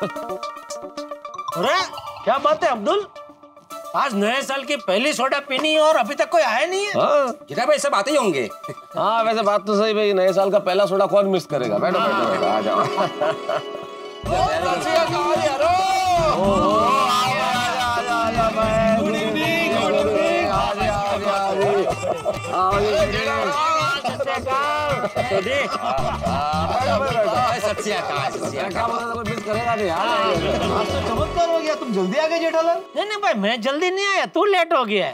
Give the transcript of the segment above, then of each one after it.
अरे क्या बात है अब्दुल, आज नए साल की पहली सोडा पीनी है और अभी तक कोई आया नहीं है। गिरा भाई सब आते ही होंगे। हाँ वैसे बात तो सही भाई, नए साल का पहला सोडा कौन मिस करेगा। बैठो बैठो आ जाओ। चमत्कार हो गया, तुम जल्दी आ गए जेठालाल। नहीं भाई, मैं जल्दी नहीं आया, तू लेट हो गया है।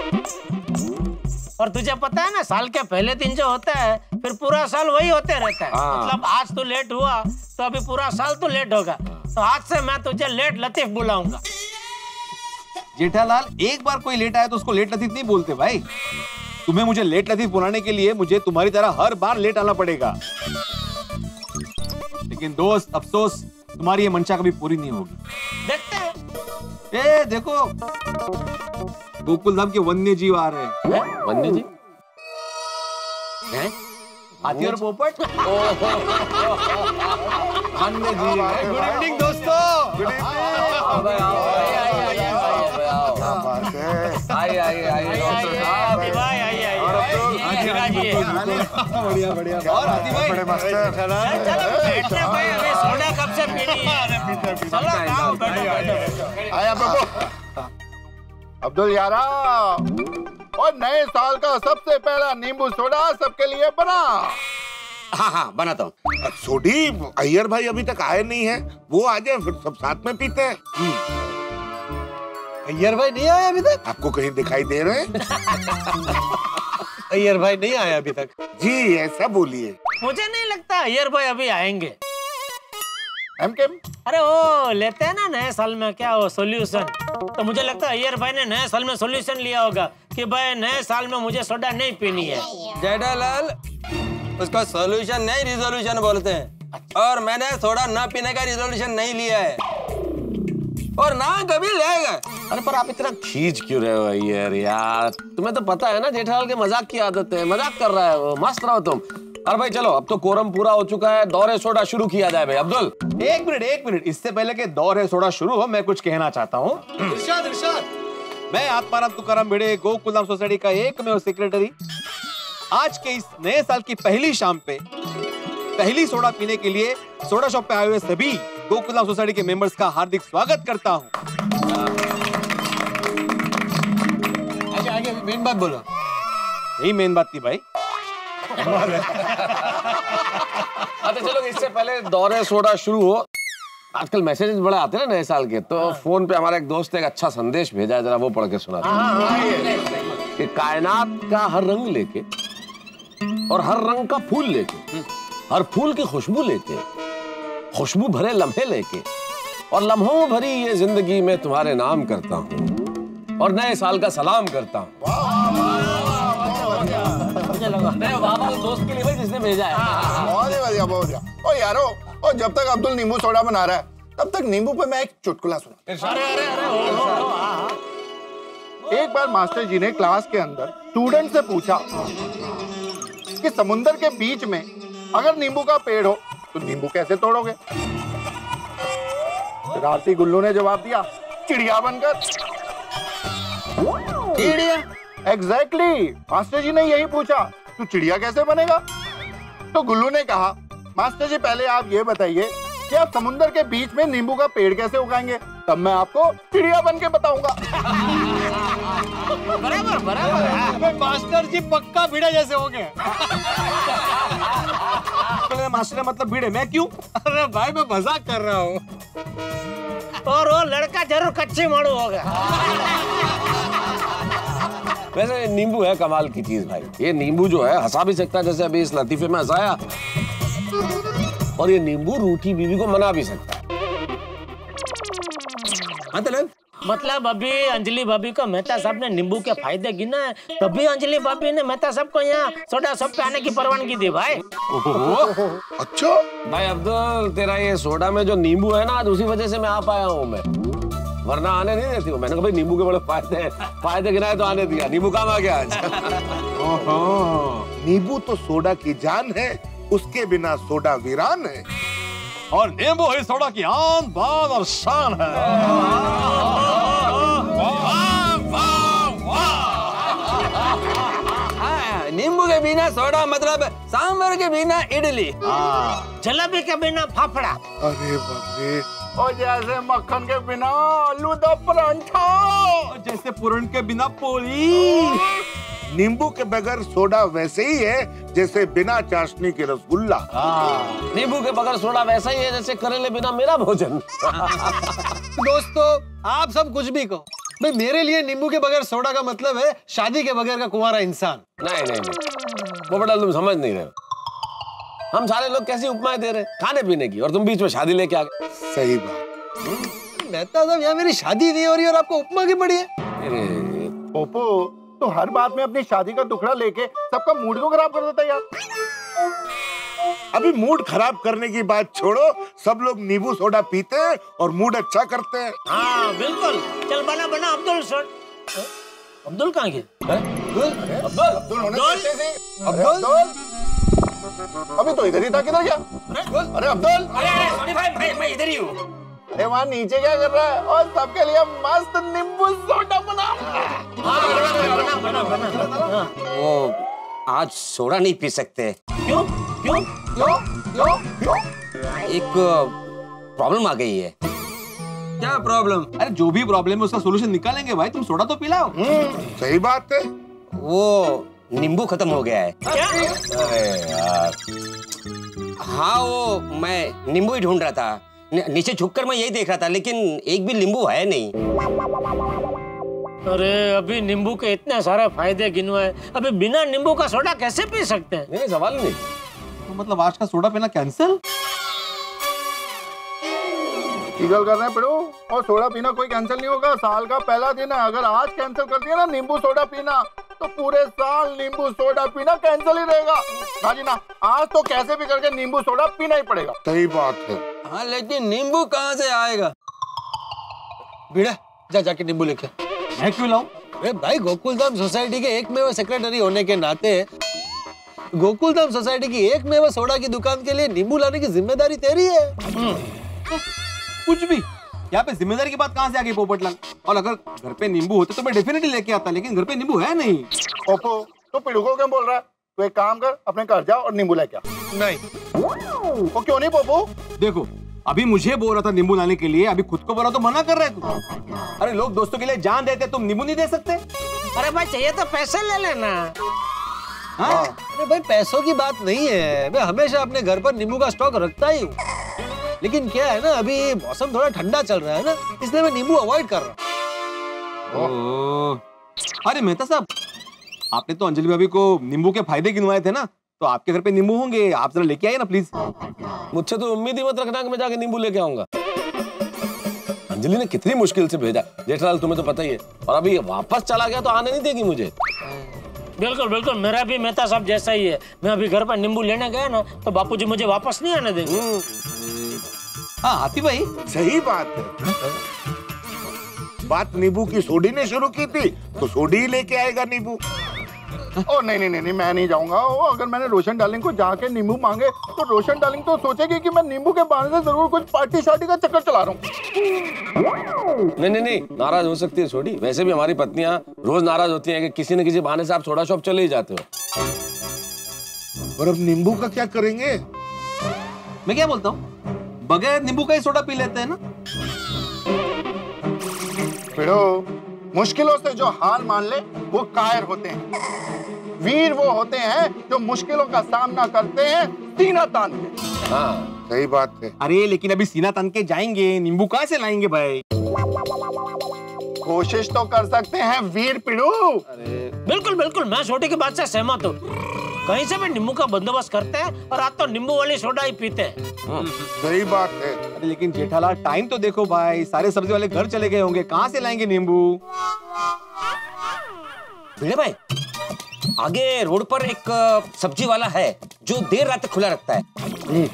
और तुझे पता है ना, साल के पहले दिन जो होता है फिर पूरा साल वही होते रहता है। मतलब आज तू लेट हुआ तो अभी पूरा साल तू लेट होगा। तो आज से मैं तुझे लेट लतीफ बुलाऊंगा। जेठालाल, एक बार कोई लेट आया तो उसको लेट लतीफ नहीं बोलते भाई। तुम्हें मुझे लेट लतीफ बुलाने के लिए मुझे तुम्हारी तरह हर बार लेट आना पड़ेगा। लेकिन दोस्त, अफसोस तुम्हारी ये मंशा कभी पूरी नहीं होगी। देखते हैं। ए देखो, गोकुल धाम के वन्य जीव आ रहे हैं। वन्य जी हाथी और पोपट। वन्य जीव। गुड इवनिंग दोस्तों। गुड बढ़िया बढ़िया। और हाथी भाई बड़े मास्टर। भाई अभी सोडा कब से पीनी है? चलो आओ, बैठो बैठो। आया प्रभु। अब्दुल यारा, और नए साल का सबसे पहला नींबू सोडा सबके लिए बना। हाँ बनाता हूँ। सोडी, अय्यर भाई अभी तक आए नहीं है, वो आ जाए फिर सब साथ में पीते हैं। अय्यर भाई नहीं आए अभी तक? आपको कहीं दिखाई दे रहे हैं? अय्यर भाई नहीं आए अभी तक। जी ऐसा बोलिए। मुझे नहीं लगता अय्यर भाई अभी आएंगे। केम? अरे वो लेते हैं ना नए साल में क्या वो सोल्यूशन, तो मुझे लगता है अय्यर भाई ने नए साल में सोल्यूशन लिया होगा कि भाई नए साल में मुझे सोडा नहीं पीनी है। जेठालाल, उसका सॉल्यूशन नहीं रिजोल्यूशन बोलते हैं। और मैंने सोडा ना पीने का रिजोल्यूशन नहीं लिया है और ना कभी लेगा। अरे पर आप इतना खींच क्यों रहे हो यार? तुम्हें तो पता है ना जेठालाल के मजाक की आदत है, मजाक कर रहा है वो। मस्त रहो तुम। अरे भाई चलो, अब तो कोरम पूरा हो चुका है, दौरे सोडा शुरू किया जाए भाई। अब्दुल एक मिनट, इससे पहले कि दौरे सोडा शुरू हो, मैं कुछ कहना चाहता हूँ। इरशाद। मैं आत्माराम तुकाराम भिड़े, गोकुल धाम सोसाइटी का एकमेव सेक्रेटरी, आज के इस नए साल की पहली शाम पे पहली सोडा पीने के लिए सोडा शॉप पे आए हुए सभी गोकुल धाम सोसाइटी के मेंबर्स का हार्दिक स्वागत करता हूँ। आगे मेन बात बोलो। यही मेन बात थी भाई। अच्छा चलो, इससे पहले दौरे सोडा शुरू हो, आजकल मैसेजेस बड़े आते हैं ना नए साल के, तो फोन पे हमारा एक दोस्त ने एक अच्छा संदेश भेजा है, जरा वो पढ़ के सुना कि कायनात का हर रंग लेके और हर रंग का फूल लेके, हर फूल की खुशबू लेके, खुशबू भरे लम्हे लेके और लम्हों भरी ये जिंदगी में तुम्हारे नाम करता हूँ और नए साल का सलाम करता हूँ। दोस्त के लिए भाई जिसने भेजा है। बहुत ही बढ़िया, बहुत बढ़िया। ओ यारो, और जब तक अब्दुल नींबू सोडा बना रहा है तब तक नींबू पे मैं एक चुटकुला सुना। एक बार मास्टर जी ने क्लास के अंदर स्टूडेंट से पूछा कि समुद्र के बीच में अगर नींबू का पेड़ हो तो नींबू कैसे तोड़ोगे? शरारती गुल्लू ने जवाब दिया, चिड़िया बनकर। चिड़िया? एग्जैक्टली, मास्टर जी ने यही पूछा, तू चिड़िया कैसे बनेगा? तो गुल्लू ने कहा, मास्टर जी पहले आप ये बताइए कि आप समुद्र के बीच में नींबू का पेड़ कैसे उगाएंगे, तब मैं आपको चिड़िया बन के बताऊंगा। बराबर बराबर। मास्टर जी पक्का भिड़े जैसे हो गए। मास्टर मतलब भिड़े, मैं क्यों? अरे भाई मैं मजाक कर रहा हूँ। और वो लड़का जरूर कच्ची मारू होगा। वैसे नींबू है कमाल की चीज भाई। ये नींबू जो है हंसा भी सकता है, जैसे अभी इस लतीफे में हंसाया, और ये नींबू रूठी बीवी को मना भी सकता है। मतलब अभी अंजलि भाभी को मेहता साहब ने नींबू के फायदे गिना है, तभी अंजलि भाभी ने मेहता साहब को यहाँ सोडा शॉप पे आने की परवानगी दी भाई। अच्छा भाई अब्दुल, तेरा ये सोडा में जो नींबू है ना, आज उसी वजह से मैं आ पाया हूँ मैं, वरना आने नहीं देती हूँ। मैंने कहा भाई नींबू के बड़े फायदे गिनाए तो आने दिया, नींबू काम आ गया आज। नींबू तो सोडा की जान है, उसके बिना सोडा वीरान है। और नींबू ही सोडा की आन बान और शान है। नींबू के बिना सोडा मतलब सांभर के बिना इडली, जलेबी के बिना फाफड़ा, अरे बाप रे, और जैसे मक्खन के बिना आलू दा परांठा, जैसे पूरन के बिना पोली। नींबू के बगैर सोडा वैसे ही है जैसे बिना चाशनी के रसगुल्ला। नींबू के बगैर सोडा वैसा ही है जैसे करेले बिना मेरा भोजन। दोस्तों आप सब कुछ भी कहो, भाई मेरे लिए नींबू के बगैर सोडा का मतलब है शादी के बगैर का कुंवारा इंसान। नहीं नहीं नहीं, पोपटलाल तुम समझ नहीं रहे हो। हम सारे लोग कैसी उपमाएं दे रहे हैं खाने पीने की, और तुम बीच में शादी लेके आ गए। सही बात। मेहता साहब, यहाँ मेरी शादी नहीं हो रही और आपको उपमा की पड़ी है। पोपो तो हर बात में अपनी शादी का टुकड़ा लेके सबका मूड को खराब कर देता है यार। अभी मूड खराब करने की बात छोड़ो, सब लोग नींबू सोडा पीते हैं और मूड अच्छा करते हैं। हाँ बिल्कुल, चल बना बना अब्दुल सर। अब्दुल कहाँ गया? अब्दुल होने चाहिए थे। अब्दुल अभी तो इधर ही था, किधर गया? अरे अब्दुल, अरे सॉरी भाई, मैं इधर ही हूँ। अरे वहाँ नीचे क्या कर रहा है? और सबके लिए मस्त नींबू सोडा बना। वो आज सोडा नहीं पी सकते। क्यों क्यों क्यों क्यों क्यों? एक प्रॉब्लम आ गई है। क्या प्रॉब्लम? अरे जो भी प्रॉब्लम है उसका सोल्यूशन निकालेंगे भाई, तुम सोडा तो पिलाओ। सही बात है। वो नींबू खत्म हो गया है। क्या? अरे यार, हाँ वो मैं नींबू ही ढूंढ रहा था, नीचे झुककर मैं यही देख रहा था, लेकिन एक भी नींबू है नहीं। अरे अभी नींबू के इतने सारे फायदे गिनवाए, अभी बिना नींबू का सोडा कैसे पी सकते हैं? नहीं सवाल नहीं। तो मतलब आज का सोडा पीना कैंसिल? ईगल कर रहे हैं पिड़ू, और सोडा पीना कोई कैंसिल नहीं होगा। साल का पहला दिन है, अगर आज कैंसिल कर दिया ना नींबू सोडा पीना, तो पूरे साल नींबू सोडा पीना कैंसिल ही रहेगा। हाँ जी ना, आज तो कैसे भी करके नींबू सोडा पीना ही पड़ेगा। सही बात है। हाँ लेकिन नींबू कहाँ से आएगा? बीड़ा जा जाके नींबू लेके। मैं क्यों लाऊं? अरे भाई गोकुलधाम सोसाइटी के एकमेव सेक्रेटरी होने के नाते गोकुलधाम सोसाइटी की एकमेव सोडा की दुकान के लिए नींबू लाने की जिम्मेदारी तेरी है। कुछ भी, यहाँ पे जिम्मेदारी की बात कहाँ से आ गई पोपटलाल? और अगर घर पे नींबू होते तो मैं डेफिनेटली लेके आता, लेकिन घर पे नींबू है नहीं। ओप्पो तो पिड़ू को क्यों बोल रहा है? तो एक काम कर, अपने घर जा और नींबू लेके आ। नहीं, वो क्यों नहीं पोपो? देखो अभी मुझे बोल रहा था नींबू लाने के लिए, अभी खुद को बोला तो मना कर रहे तुम। अरे लोग दोस्तों के लिए जान देते, तुम नींबू नहीं दे सकते? अरे भाई चाहिए तो पैसे ले लेना। हाँ? अरे भाई पैसों की बात नहीं है, मैं हमेशा अपने घर पर नींबू का स्टॉक रखता ही हूँ, लेकिन क्या है ना अभी मौसम थोड़ा ठंडा चल रहा है ना, इसलिए मैं नींबू अवॉइड कर रहा हूँ। अरे मेहता साहब, आपने तो अंजलि भाभी को नींबू के फायदे गिनवाए थे ना, तो आपके घर पे नींबू होंगे, आप जरा लेके आइए ना प्लीज। मुझसे तो उम्मीद ही मत रखना कि मैं जाके नींबू लेके आऊंगा। अंजलि ने कितनी मुश्किल से भेजा, जेठालाल तुम्हें तो पता ही है, और अभी वापस चला गया तो आने नहीं देगी मुझे। बिल्कुल बिल्कुल, मेरा भी मेहता साहब जैसा ही है। मैं अभी घर पर नींबू लेने गया ना, तो बापूजी मुझे वापस नहीं आने देंगे। हाँ हाथी भाई, सही बात है। बात नींबू की सोडी ने शुरू की थी, तो सोडी ही लेके आएगा नींबू। ओ नहीं नहीं नहीं, मैं नहीं जाऊंगा। अगर मैंने रोशन डार्लिंग को जाके नींबू मांगे तो रोशन डार्लिंग तो सोचेगी कि मैं नींबू के बहाने से जरूर कुछ पार्टी शार्टी का चक्कर चला रहा हूँ। नहीं नहीं नहीं, नाराज हो सकती है छोटी। वैसे भी हमारी पत्नियां रोज नाराज होती हैं कि किसी न किसी बहाने से आप सोडा शॉप चले ही जाते हो। और अब नींबू का क्या करेंगे? मैं क्या बोलता हूँ, बगैर नींबू का ही सोडा पी लेते हैं ना। फिरो, मुश्किलों से जो हार मान ले वो कायर होते हैं। वीर वो होते हैं जो मुश्किलों का सामना करते हैं सीना तान के। हाँ सही बात है। अरे लेकिन अभी सीना तन के जाएंगे, नींबू कहाँ से लाएंगे भाई? कोशिश तो कर सकते हैं वीर पिड़ू। बिल्कुल बिल्कुल, मैं छोटी की बात से सहमत हूँ। कहीं से भी नींबू का बंदोबस्त करते हैं, और आज तो नींबू वाली सोडा ही पीते हैं। सही बात है। अरे लेकिन जेठालाल टाइम तो देखो भाई, सारे सब्जी वाले घर चले गए होंगे, कहाँ से लाएंगे नींबू? भिड़े भाई, आगे रोड पर एक सब्जी वाला है जो देर रात तक खुला रखता है,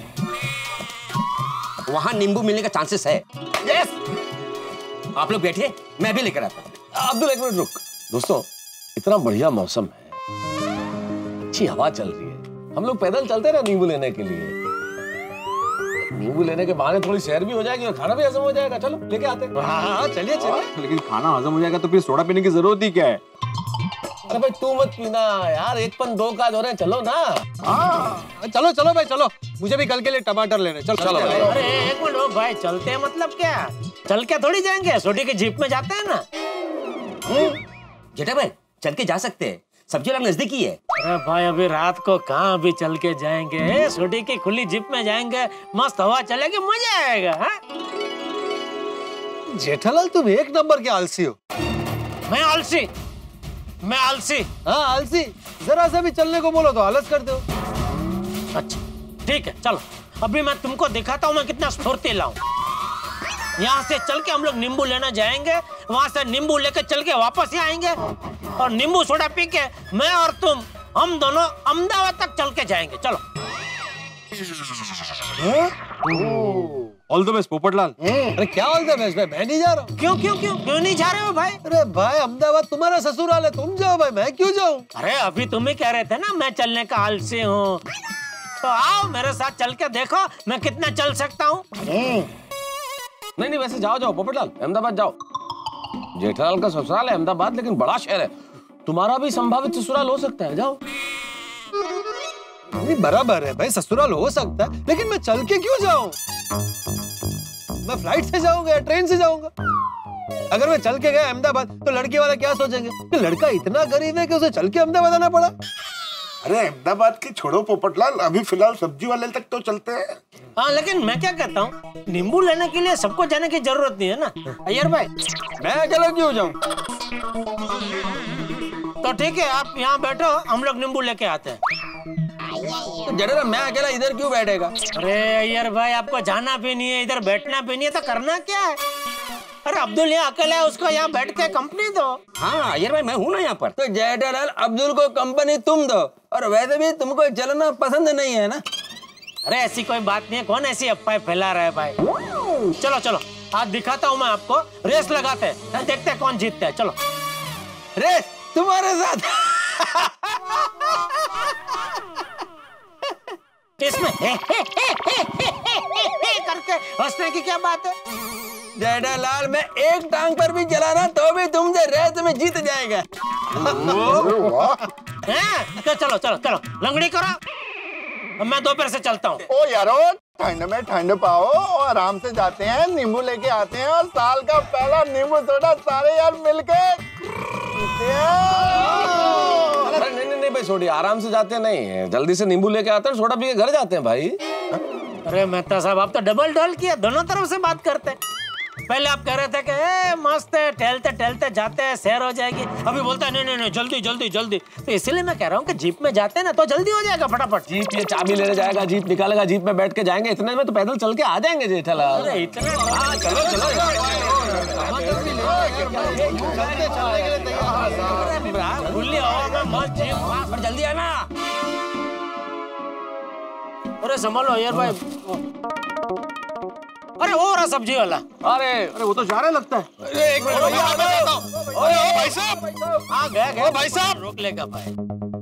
वहां नींबू मिलने का चांसेस है। यस, आप लोग बैठिए, मैं भी लेकर आता हूँ। अब्दुल एक मिनट रुक। दोस्तों, इतना बढ़िया मौसम है, अच्छी हवा चल रही है, हम लोग पैदल चलते रहे नींबू लेने के लिए। नींबू लेने के बहाने थोड़ी सैर भी हो जाएगी और खाना भी हजम हो जाएगा। चलो लेके आते हैं। हाँ चलिए चलिए। लेकिन खाना हजम हो जाएगा तो फिर सोडा पीने की जरूरत ही क्या है? अरे भाई तू मत पीना यार, 1-2 काज हो रहे हैं, चलो ना। हाँ चलो चलो भाई चलो, मुझे भी कल के लिए टमाटर लेने। चलो चलो भाई। अरे एक मिनट, ओ भाई चलते हैं मतलब क्या? चल के थोड़ी जाएंगे, छोटी की जीप में जाते हैं ना। जेठा भाई चल के जा सकते हैं, सब्जी वाला नजदीक ही है। अरे भाई अभी रात को कहाँ अभी चल के जाएंगे? छोटी की खुली जीप में जाएंगे, मस्त हवा चलेगी, मजा आएगा। हाँ? जेठालाल तुम एक नंबर के आलसी हो। मैं आलसी? मैं आलसी? हाँ आलसी, जरा सा भी चलने को बोलो तो आलस करते हो। अच्छा ठीक है, चलो अभी मैं तुमको दिखाता हूँ मैं कितना स्फूर्तिला हूँ। यहाँ से चल के हम लोग नींबू लेना जाएंगे, वहां से नींबू लेके चल के वापस ही आएंगे और नींबू सोडा पी के मैं और तुम हम दोनों अहमदाबाद तक चल के जाएंगे। चलो। All the best Popatlal. अरे क्या ऑल द बेस्ट भाई, मैं नहीं जा रहा हूँ। क्यों क्यों क्यों क्यों नहीं जा रहे हो भाई? अरे भाई अहमदाबाद तुम्हारा ससुराल है, तुम जाओ भाई, मैं क्यों जाऊँ? अरे अभी तुम ही कह रहे थे ना मैं चलने का आलसी हूँ, तो आओ मेरे साथ चल के देखो मैं कितना चल सकता हूँ। नहीं वैसे जाओ जाओ पोपटलाल, अहमदाबाद जाओ। जेठालाल का ससुराल है अहमदाबाद, लेकिन बड़ा शहर है, तुम्हारा भी संभावित ससुराल हो सकता है, जाओ। नहीं बराबर है भाई, ससुराल हो सकता है, लेकिन मैं चल के क्यों जाऊं? मैं फ्लाइट से जाऊंगा या ट्रेन से जाऊंगा? अगर मैं चल के गया अहमदाबाद तो लड़की वाला क्या सोचेंगे कि लड़का इतना गरीब है कि उसे चल के अहमदाबाद आना पड़ा। अरे अहमदाबाद की छोड़ो पोपटलाल, अभी फिलहाल सब्जी वाले तक तो चलते हैं। हाँ लेकिन मैं क्या कहता हूँ, नींबू लेने के लिए सबको जाने की जरूरत नहीं है ना अय्यर भाई। मैं अकेला क्यों जाऊं? तो ठीक है आप यहाँ बैठो, हम लोग नींबू लेके आते हैं। तो जडेजा मैं अकेला इधर क्यों बैठेगा? अरे अय्यर भाई आपको जाना भी नहीं है, इधर बैठना भी नहीं है, तो करना क्या है? अरे अब्दुल यहाँ अकेला है, उसको यहाँ बैठ के कंपनी दो। हाँ अय्यर भाई मैं हूँ ना यहाँ पर। तो जेठालाल अब्दुल को कंपनी तुम दो, और वैसे भी तुमको चलना पसंद नहीं है ना। अरे ऐसी कोई बात नहीं है, कौन ऐसी अफवाह फैला रहा है भाई? चलो चलो आज दिखाता हूँ मैं आपको, रेस लगाते हैं, देखते हैं कौन जीतता है। चलो रेस तुम्हारे साथ। इसमें करके हंसने की क्या बात है? जेठालाल मैं एक टांग पर भी चलाना तो भी तुमसे रेस में जीत जाएगा। तो चलो चलो चलो लंगड़ी करो, अब मैं दोपहर से चलता हूँ। ओ यारो ठंड में ठंड पाओ और आराम से जाते हैं, नींबू लेके आते हैं और साल का पहला नींबू सोडा सारे यार मिलके। अरे नहीं भाई, सोडी आराम से जाते नहीं, जल्दी से नींबू लेके आते हैं, सोडा पी के घर जाते हैं भाई। अरे मेहता साहब आप तो डबल डॉल किया, दोनों तरफ से बात करते हैं। पहले आप कह रहे थे कि मस्त है, टहलते टहलते जाते हैं, सैर हो जाएगी, अभी बोलता है नहीं जल्दी जल्दी जल्दी। तो इसलिए मैं कह रहा हूँ कि जीप में जाते हैं ना तो जल्दी हो जाएगा फटाफट। जीप ये चाबी लेने जाएगा, जीप निकालेगा, जीप में बैठ के जाएंगे, इतने में तो पैदल चल के आ जाएंगे जेठालाल। अरे इतना हाँ चलो चलो खुली हवा में मस्त जीप, पर जल्दी आना। अरे संभालो यार भाई। अरे वो रहा सब्जी वाला। अरे वो तो जा रहा है लगता है। एक मिनट भाई साहब, हाँ गया भाई साहब रोक लेगा भाई।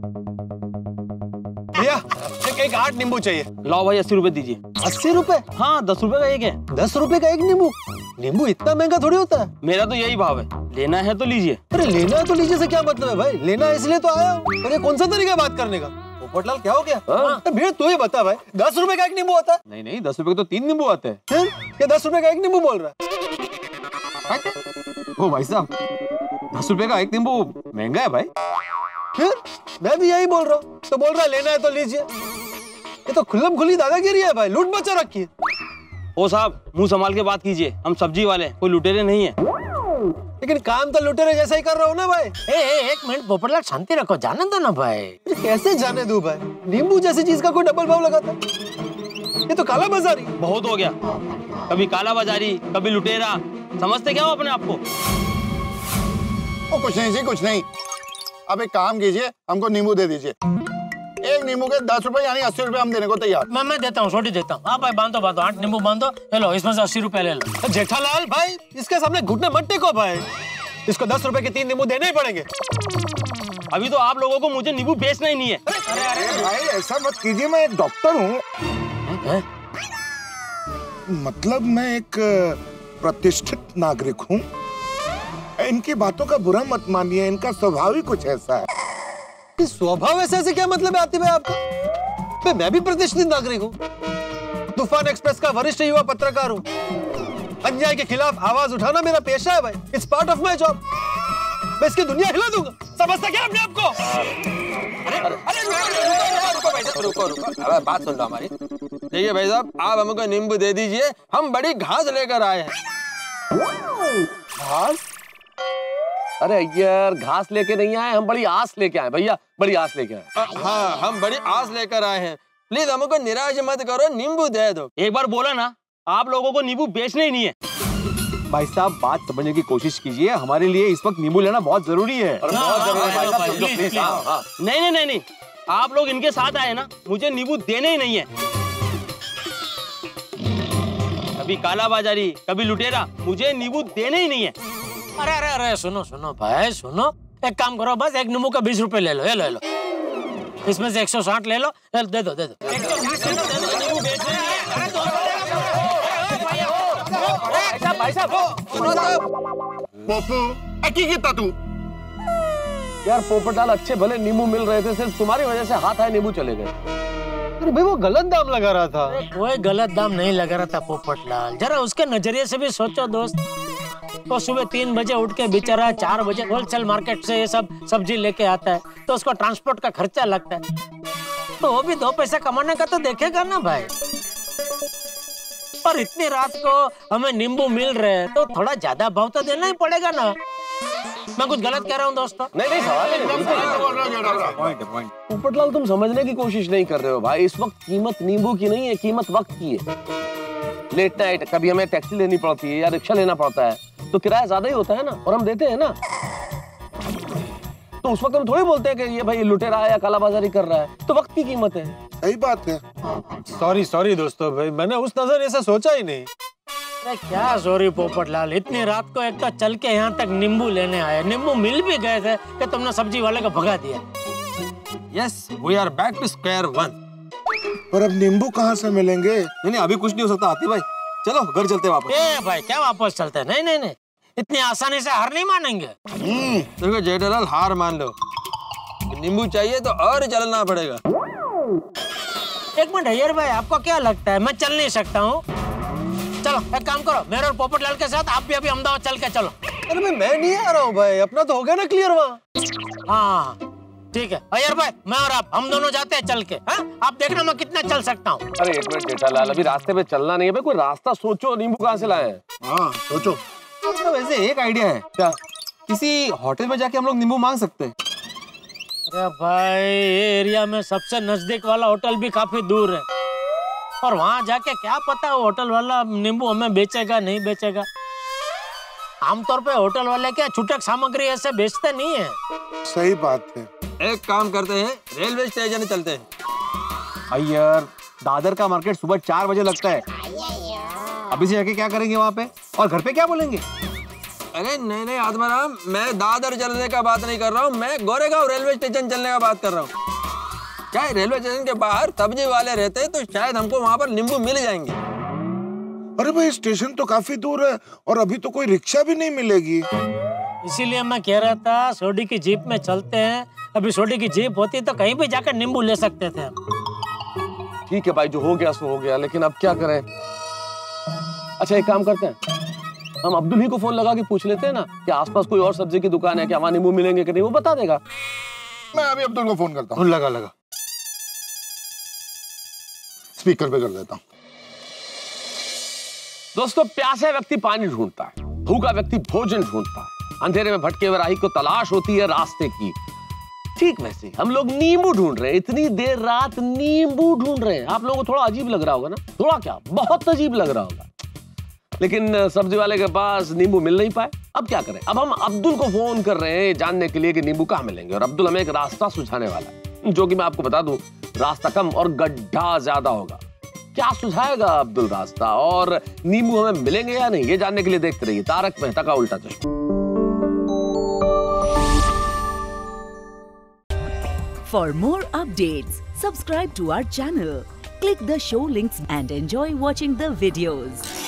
भैया एक 8 नींबू चाहिए। लाओ भाई 80 रुपए दीजिए। 80 रुपए? हाँ 10 रुपए का एक है। 10 रुपए का एक नींबू? नींबू इतना महंगा थोड़ी होता है। मेरा तो यही भाव है, लेना है तो लीजिए। अरे लेना है तो लीजिए से क्या मतलब है भाई, लेना है इसलिए तो आया हूँ। और ये कौन सा तरीका है बात करने का? पोपटलाल क्या हो गया? भीड़ तू ही बता भाई, 10 रुपए का एक नींबू होता है? नहीं 10 रुपए के तो 3 नींबू आते हैं। फिर ये 10 रुपए का एक नींबू बोल रहा है? ओ भाई साहब 10 रुपए का एक नींबू महंगा है भाई। फिर मैं भी यही बोल रहा हूँ, तो बोल रहा है लेना है तो लीजिए। ये तो खुल्लम खुली दादागिरी है भाई, लूट मचा रखी है। ओ साहब मुंह संभाल के बात कीजिए, हम सब्जी वाले कोई लुटेरे नहीं है। लेकिन काम तो लुटेरे जैसा ही कर रहा हूँ ना भाई। एक मिनट पोपटलाल शांति रखो, जाने दो ना भाई। कैसे जाने दूं भाई, नींबू जैसी चीज का कोई डबल भाव लगाता? ये तो काला बाजारी। बहुत हो गया, कभी काला बाजारी कभी लुटेरा, समझते क्या हो अपने आप को? ओ कुछ नहीं जी कुछ नहीं, अब एक काम कीजिए, हमको नींबू दे दीजिए। एक नींबू के 10 रुपए यानी 80 रुपए हम देने को तैयार। मैं देता हूँ, छोटी देता हूँ। हाँ भाई बांधो 8 नींबू बांधो, लो इसमें से 80 रुपए ले लो। जेठालाल भाई इसके सामने घुटने मत टेको भाई, इसको 10 रुपए के 3 नींबू देने ही पड़ेंगे। अभी तो आप लोगों को मुझे नींबू बेचना ही नहीं है। अरे भाई ऐसा मत कीजिए, मैं एक डॉक्टर हूँ। मतलब मैं एक प्रतिष्ठित नागरिक हूँ। इनकी बातों का बुरा मत मानिए, इनका स्वभाव ही कुछ ऐसा है। स्वभाव ऐसा से क्या मतलब है आतिफ भाई आपका? मैं भी प्रतिष्ठित नागरिक हूँ, तूफान एक्सप्रेस का वरिष्ठ युवा पत्रकार हूँ। अन्याय के खिलाफ आवाज उठाना मेरा पेशा है भाई। It's part of my job. मैं इसकी दुनिया हिला दूंगा। समझता क्या अपने आप को? रुको। अरे बात सुन लो हमारी। देखिए भाई साहब, आप हमको नींबू दे दीजिए, हम बड़ी घास लेकर आए हैं। घास? अरे यार, घास लेके नहीं आए, हम बड़ी आस लेके आए भैया, बड़ी आस लेके आए। हाँ, हम बड़ी आस लेकर आए हैं। प्लीज हमको निराश मत करो, नींबू दे दो। एक बार बोला ना, आप लोगों को नींबू बेचने ही नहीं है। भाई साहब, बात समझने की कोशिश कीजिए। हमारे लिए इस वक्त नींबू लेना बहुत जरूरी है। नहीं, आप लोग इनके साथ आए ना, मुझे नींबू देने ही नहीं है। कभी कालाबाजारी, कभी लुटेरा, मुझे नींबू देने ही नहीं है। अरे सुनो भाई, सुनो। एक काम करो, बस एक नींबू का 20 रुपए ले लो। ये लो। इसमें से 160 ले लो। दे दो। भाई साहब, पोपू की कितना तू? यार पोपटलाल, अच्छे भले नींबू मिल रहे थे, सिर्फ तुम्हारी वजह से हाथ आए नींबू चले गए। अरे भाई, वो गलत दाम लगा रहा था। कोई गलत दाम नहीं लगा रहा था पोपटलाल, जरा उसके नजरिए से भी सोचो दोस्त। तो सुबह 3 बजे उठ के बेचारा 4 बजे होलसेल मार्केट से ये सब सब्जी लेके आता है, तो उसको ट्रांसपोर्ट का खर्चा लगता है, तो वो भी 2 पैसा कमाने का तो देखेगा ना भाई। और इतनी रात को हमें नींबू मिल रहे हैं, तो थोड़ा ज्यादा भाव तो देना ही पड़ेगा ना। मैं कुछ गलत कह रहा हूँ दोस्तों? नहीं, सवाल नहीं। पोपटलाल, तुम समझने की कोशिश नहीं कर रहे हो भाई। इस वक्त कीमत नींबू की नहीं है, कीमत वक्त की है। लेट नाइट कभी हमें टैक्सी लेनी पड़ती है या रिक्शा लेना पड़ता है, तो किराया ज्यादा ही होता है ना, और हम देते हैं ना। तो उस वक्त हम थोड़ी बोलते हैं कि ये भाई लुटेरा है या कालाबाजारी कर रहा है। तो वक्त की कीमत है। सही बात है। सॉरी दोस्तों भाई, मैंने उस नजरिए से सोचा ही नहीं। अरे क्या सॉरी पोपटलाल, इतनी रात को एक तो चल के यहाँ तक नींबू लेने आए, नींबू मिल भी गए थे कि तुमने सब्जी वाले को भगा दिया। Yes, we are back to square one. पर अब नींबू कहाँ से मिलेंगे? नहीं, अभी कुछ नहीं हो सकता आतिफ भाई। चलो घर चलते वापस। ए भाई, क्या वापस चलते? नहीं, इतनी आसानी से हार नहीं मानेंगे। देखो जेठालाल, हार मान लो। नींबू चाहिए तो और चलना पड़ेगा। एक मिनट अय्यर भाई, आपको क्या लगता है मैं चल नहीं सकता हूँ? चलो एक काम करो, मेरे और पोपटलाल के साथ आप भी अभी अहमदाबाद चल के चलो। अरे मैं नहीं आ रहा हूँ भाई, अपना तो हो गया ना क्लियर वहाँ। हाँ ठीक है अय्यर भाई, मैं और आप हम दोनों जाते हैं चल के। आप देखना मैं कितना चल सकता हूँ। अरे एक मिनट जेठालाल, अभी रास्ते में चलना नहीं है भाई, कोई रास्ता सोचो। नींबू कहाँ से लाए? हाँ सोचो। वैसे एक आइडिया है। क्या? किसी होटल में जाके हम लोग नींबू मांग सकते हैं। अरे भाई, ये एरिया में सबसे नजदीक वाला होटल भी काफी दूर है, और वहाँ जाके क्या पता वो होटल वाला नींबू हमें बेचेगा नहीं बेचेगा। आमतौर पे होटल वाले क्या छूटक सामग्री ऐसे बेचते नहीं है। सही बात है। एक काम करते हैं, रेलवे स्टेशन चलते हैं। अय्यर, दादर का मार्केट सुबह 4 बजे लगता है। अभी से जाके क्या करेंगे वहाँ पे, और घर पे क्या बोलेंगे? अरे नहीं आत्माराम, मैं दादर चलने का बात नहीं कर रहा हूँ, मैं गोरेगांव रेलवे स्टेशन चलने का बात कर रहा हूँ। क्या रेलवे स्टेशन के बाहर सब्जी वाले रहते हैं, तो शायद हमको वहाँ पर नींबू मिल जाएंगे। अरे भाई, स्टेशन तो काफी दूर है और अभी तो कोई रिक्शा भी नहीं मिलेगी। इसीलिए मैं कह रहा था सोडी की जीप में चलते हैं। अभी सोडी की जीप होती तो कहीं भी जाकर नींबू ले सकते थे। ठीक है भाई, जो हो गया सो हो गया, लेकिन अब क्या करें? अच्छा एक काम करते हैं, हम अब्दुल ही को फोन लगा के पूछ लेते हैं ना कि आसपास कोई और सब्जी की दुकान है, क्या वहाँ नींबू मिलेंगे कि नहीं, वो बता देगा। मैं अभी अब्दुल को फोन करता हूँ। लगा स्पीकर पे कर देता हूँ। दोस्तों, प्यासा व्यक्ति पानी ढूंढता है, भूखा व्यक्ति भोजन ढूंढता है, अंधेरे में भटके हुए राही को तलाश होती है रास्ते की। ठीक वैसे हम लोग नींबू ढूंढ रहे हैं, इतनी देर रात नींबू ढूंढ रहे हैं। आप लोगों को थोड़ा अजीब लग रहा होगा ना? थोड़ा क्या, बहुत अजीब लग रहा होगा। लेकिन सब्जी वाले के पास नींबू मिल नहीं पाए। अब क्या करें? अब हम अब्दुल को फोन कर रहे हैं जानने के लिए कि नींबू कहाँ मिलेंगे, और अब्दुल हमें एक रास्ता सुझाने वाला है, जो कि मैं आपको बता दूं, रास्ता कम और गड्ढा ज्यादा होगा। क्या सुझाएगा अब्दुल रास्ता, और नींबू हमें मिलेंगे या नहीं, ये जानने के लिए देखते रहिए तारक मेहता का उल्टा चश्मा। For more updates, subscribe to our channel, Click the show links and enjoy watching the videos.